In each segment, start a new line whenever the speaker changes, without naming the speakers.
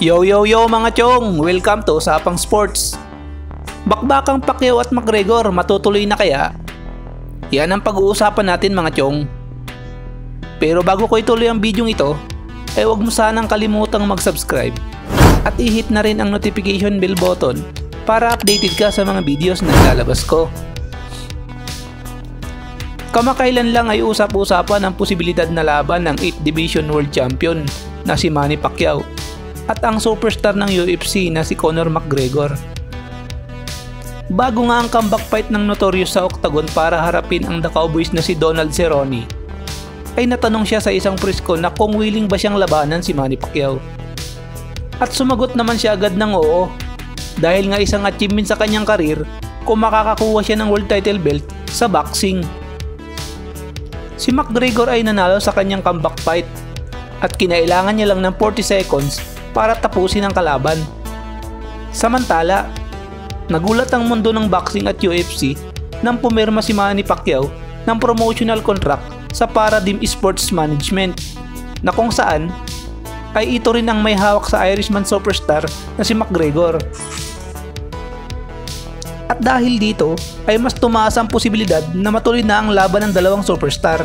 Yo yo yo mga chong! Welcome to Usapang Sports. Bakbakang Pacquiao at McGregor, matutuloy na kaya? Yan ang pag-uusapan natin mga chong. Pero bago ko ituloy ang video ito, huwag mo sanang kalimutang mag-subscribe at i-hit na rin ang notification bell button para updated ka sa mga videos na ilalabas ko. Kamakailan lang ay usap-usapan ang posibilidad na laban ng 8th Division World Champion na si Manny Pacquiao at ang superstar ng UFC na si Conor McGregor. Bago nga ang comeback fight ng Notorious sa Octagon para harapin ang The Cowboys na si Donald Cerrone, ay natanong siya sa isang presko na kung willing ba siyang labanan si Manny Pacquiao. At sumagot naman siya agad ng oo, dahil nga isang achievement sa kanyang karir kung makakakuha siya ng world title belt sa boxing. Si McGregor ay nanalo sa kanyang comeback fight at kinailangan niya lang ng 40 seconds para tapusin ang kalaban. Samantala, nagulat ang mundo ng boxing at UFC nang pumirma si Manny Pacquiao ng promotional contract sa Paradigm Sports Management na kung saan ay ito rin ang may hawak sa Irishman superstar na si McGregor. At dahil dito ay mas tumaas ang posibilidad na matuloy na ang laban ng dalawang superstar.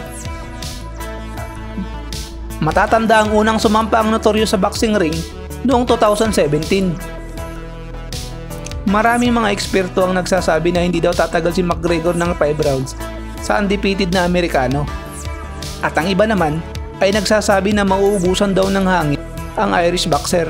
Matatanda ang unang sumampa ang Notorious sa boxing ring noong 2017. Maraming mga eksperto ang nagsasabi na hindi daw tatagal si McGregor ng 5 rounds sa undefeated na Amerikano. At ang iba naman ay nagsasabi na mauubusan daw ng hangin ang Irish boxer.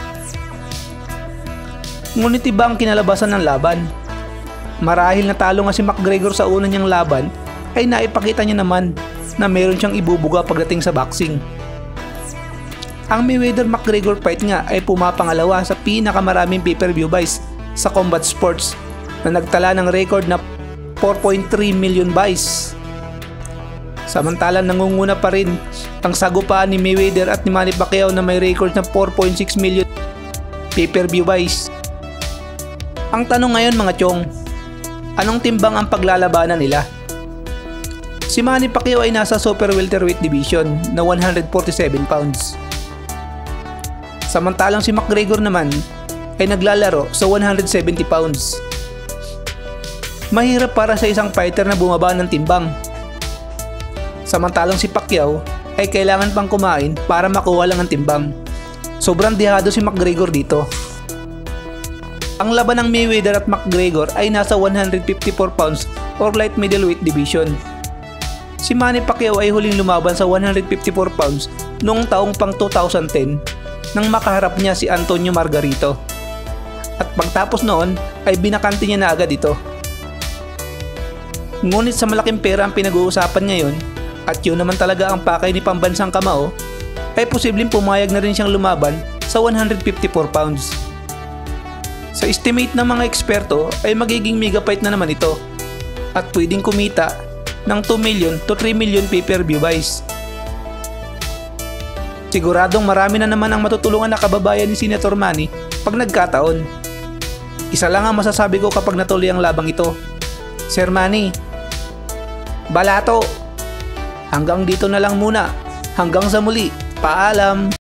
Ngunit iba ang kinalabasan ng laban. Marahil natalo nga si McGregor sa una niyang laban ay naipakita niya naman na meron siyang ibubuga pagdating sa boxing. Ang Mayweather-McGregor fight nga ay pumapangalawa sa pinakamaraming pay-per-view buys sa combat sports na nagtala ng record na 4.3 million buys. Samantalang nangunguna pa rin ang sagupaan ni Mayweather at ni Manny Pacquiao na may record na 4.6 million pay-per-view buys. Ang tanong ngayon mga chong, anong timbang ang paglalabanan nila? Si Manny Pacquiao ay nasa super welterweight division na 147 pounds. Samantalang si McGregor naman ay naglalaro sa 170 pounds. Mahirap para sa isang fighter na bumaba ng timbang. Samantalang si Pacquiao ay kailangan pang kumain para makuha lang ang timbang. Sobrang dehado si McGregor dito. Ang laban ng Mayweather at McGregor ay nasa 154 pounds or light middleweight division. Si Manny Pacquiao ay huling lumaban sa 154 pounds noong taong pang 2010 nang makaharap niya si Antonio Margarito. At pagtapos noon ay binakante niya na agad ito. Ngunit sa malaking pera ang pinag-uusapan ngayon at yun naman talaga ang pakay ni pambansang kamao, ay posibleng pumayag na rin siyang lumaban sa 154 pounds. Sa estimate ng mga eksperto ay magiging mega fight na naman ito at pwedeng kumita ng 2 million to 3 million pay-per-view buys. Siguradong marami na naman ang matutulungan na kababayan ni Senator Manny pag nagkataon. Isa lang ang masasabi ko kapag natuloy ang labang ito. Sir Manny, balato! Hanggang dito na lang muna. Hanggang sa muli. Paalam!